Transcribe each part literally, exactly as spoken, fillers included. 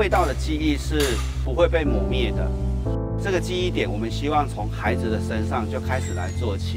味道的记忆是不会被磨灭的。这个记忆点，我们希望从孩子的身上就开始来做起。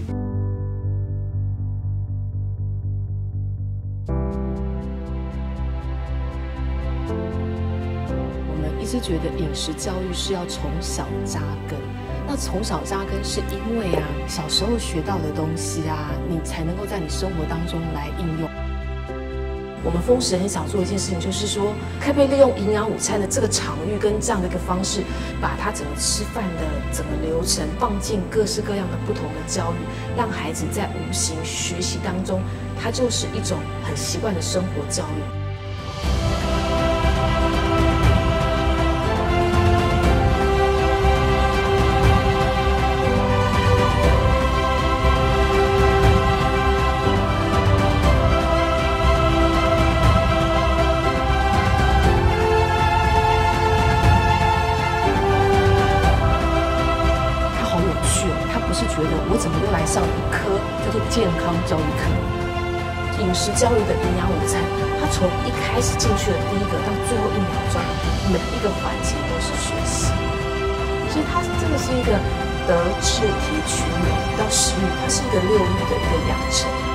我们一直觉得饮食教育是要从小扎根。那从小扎根是因为啊，小时候学到的东西啊，你才能够在你生活当中来应用。我们丰食很想做一件事情，就是说，可不可以利用营养午餐的这个场域跟这样的一个方式，把它整个吃饭的整个流程放进各式各样的不同的教育，让孩子在无形学习当中，它就是一种很习惯的生活教育。是觉得我怎么又来上一科叫做健康教育课？饮食教育的营养午餐，它从一开始进去的第一个到最后一秒钟，每一个环节都是学习，所以它真的是一个德智体群美到食欲，它是一个六欲的一个养成。